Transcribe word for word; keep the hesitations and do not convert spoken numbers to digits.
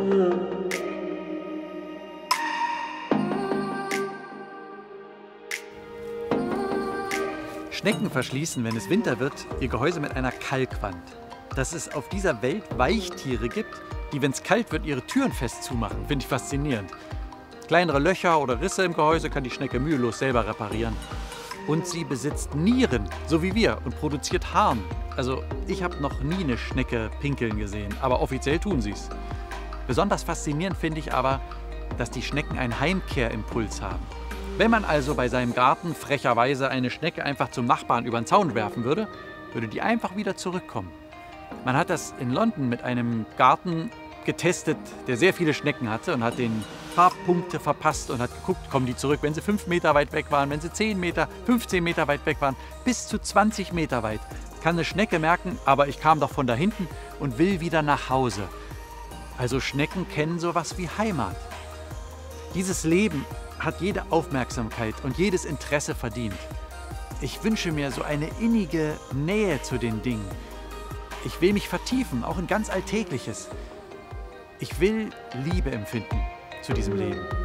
Schnecken verschließen, wenn es Winter wird, ihr Gehäuse mit einer Kalkwand. Dass es auf dieser Welt Weichtiere gibt, die, wenn es kalt wird, ihre Türen fest zumachen, finde ich faszinierend. Kleinere Löcher oder Risse im Gehäuse kann die Schnecke mühelos selber reparieren. Und sie besitzt Nieren, so wie wir, und produziert Harn. Also ich habe noch nie eine Schnecke pinkeln gesehen, aber offiziell tun sie es. Besonders faszinierend finde ich aber, dass die Schnecken einen Heimkehrimpuls haben. Wenn man also bei seinem Garten frecherweise eine Schnecke einfach zum Nachbarn über den Zaun werfen würde, würde die einfach wieder zurückkommen. Man hat das in London mit einem Garten getestet, der sehr viele Schnecken hatte und hat den Farbpunkte verpasst und hat geguckt, kommen die zurück, wenn sie fünf Meter weit weg waren, wenn sie zehn Meter, fünfzehn Meter weit weg waren, bis zu zwanzig Meter weit. Kann eine Schnecke merken, aber ich kam doch von da hinten und will wieder nach Hause. Also Schnecken kennen sowas wie Heimat. Dieses Leben hat jede Aufmerksamkeit und jedes Interesse verdient. Ich wünsche mir so eine innige Nähe zu den Dingen. Ich will mich vertiefen, auch in ganz Alltägliches. Ich will Liebe empfinden zu diesem Leben.